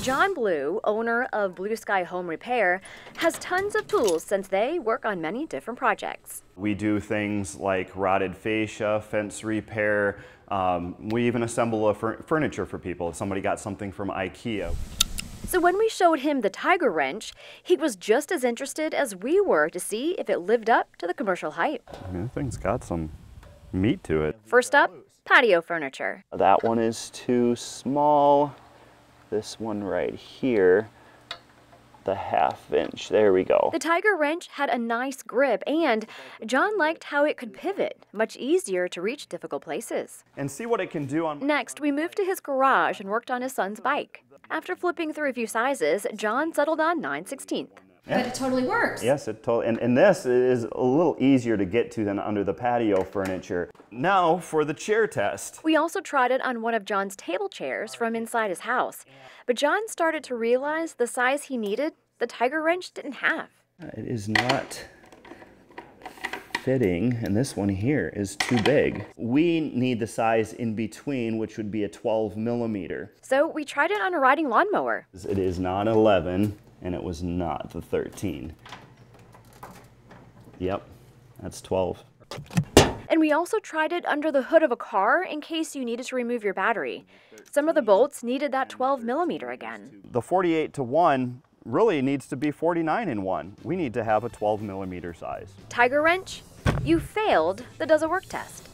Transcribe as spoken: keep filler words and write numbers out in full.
John Blue, owner of Blue Sky Home Repair, has tons of tools since they work on many different projects. We do things like rotted fascia, fence repair. Um, we even assemble a fur furniture for people if somebody got something from IKEA. So when we showed him the Tiger wrench, he was just as interested as we were to see if it lived up to the commercial hype. I mean, the thing's got some meat to it. First up, patio furniture. That one is too small. This one right here, the half inch, there we go. The Tiger wrench had a nice grip, and John liked how it could pivot, much easier to reach difficult places. And see what it can do on... Next, we moved to his garage and worked on his son's bike. After flipping through a few sizes, John settled on nine sixteenths. But it totally works. Yes, it totally, and, and this is a little easier to get to than under the patio furniture. Now for the chair test. We also tried it on one of John's table chairs from inside his house. But John started to realize the size he needed, the Tiger wrench didn't have. It is not fitting, and this one here is too big. We need the size in between, which would be a twelve millimeter. So we tried it on a riding lawnmower. It is not eleven, and it was not the thirteen. Yep, that's twelve. And we also tried it under the hood of a car in case you needed to remove your battery. Some of the bolts needed that twelve millimeter again. The forty-eight to one really needs to be forty-nine in one. We need to have a twelve millimeter size. Tiger wrench, you failed the does it work test.